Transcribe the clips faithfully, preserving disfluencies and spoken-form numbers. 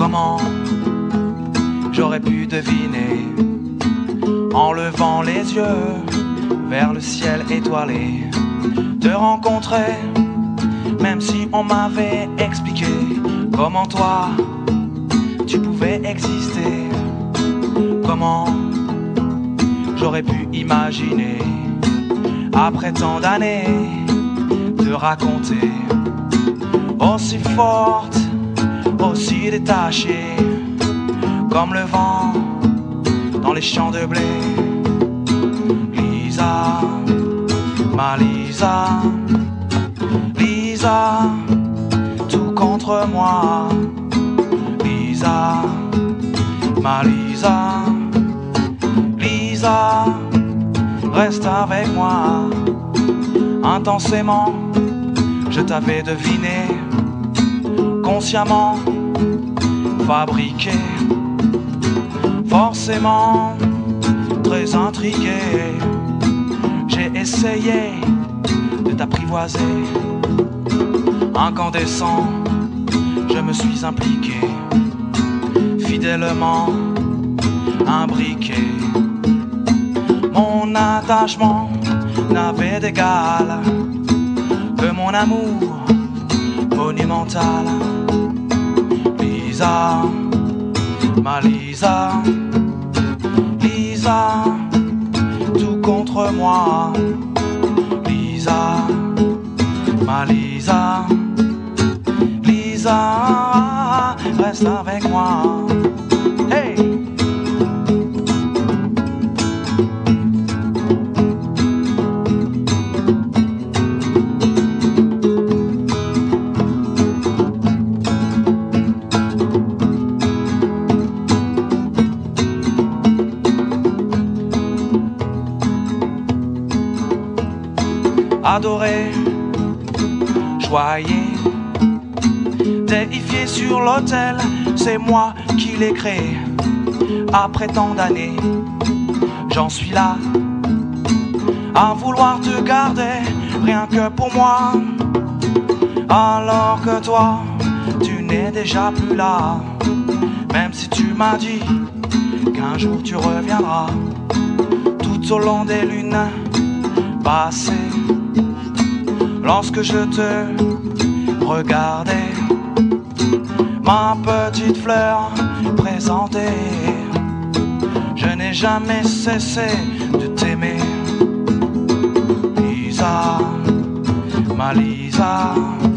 Comment j'aurais pu deviner, en levant les yeux vers le ciel étoilé, te rencontrer, même si on m'avait expliqué comment toi tu pouvais exister. Comment j'aurais pu imaginer, après tant d'années, te raconter, aussi forte, aussi détachée, comme le vent dans les champs de blé. Lisa, ma Lisa, Lisa, tout contre moi. Lisa, ma Lisa, Lisa, reste avec moi. Intensément, je t'avais deviné, consciemment fabriqué, forcément très intrigué. J'ai essayé de t'apprivoiser, incandescent, je me suis impliqué, fidèlement imbriqué. Mon attachement n'avait d'égal que mon amour monumental. Lisa, ma Lisa, Lisa, tout contre moi. Lisa, ma Lisa, Lisa, reste avec moi. Hey! Adoré, choyé, déifié sur l'autel, c'est moi qui l'ai créé. Après tant d'années, j'en suis là, à vouloir te garder, rien que pour moi. Alors que toi, tu n'es déjà plus là, même si tu m'as dit qu'un jour tu reviendras. Tout au long des lunes passées, lorsque je te regardais, ma petite fleur présentée, je n'ai jamais cessé de t'aimer. Lisa, ma Lisa,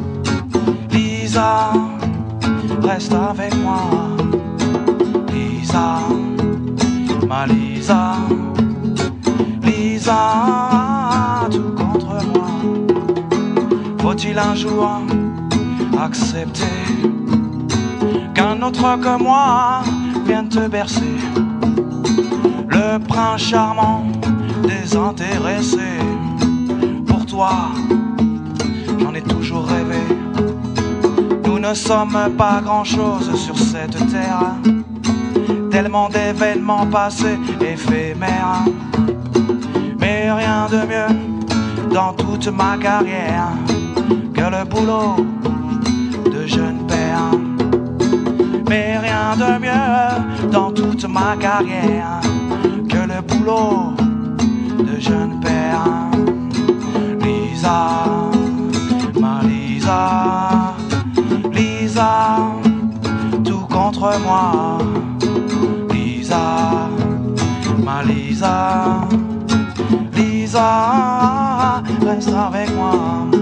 Lisa, reste avec moi. Lisa, ma Lisa, Lisa, tout contre moi. Faut-il un jour accepter qu'un autre que moi vienne te bercer, le prince charmant désintéressé? Pour toi, j'en ai toujours rêvé. Nous ne sommes pas grand-chose sur cette terre, tellement d'événements passés éphémères, mais rien de mieux dans toute ma carrière que le boulot de jeune père. Mais rien de mieux dans toute ma carrière que le boulot de jeune père. Lisa, ma Lisa, Lisa, tout contre moi. Lisa, ma Lisa, Lisa, reste avec moi.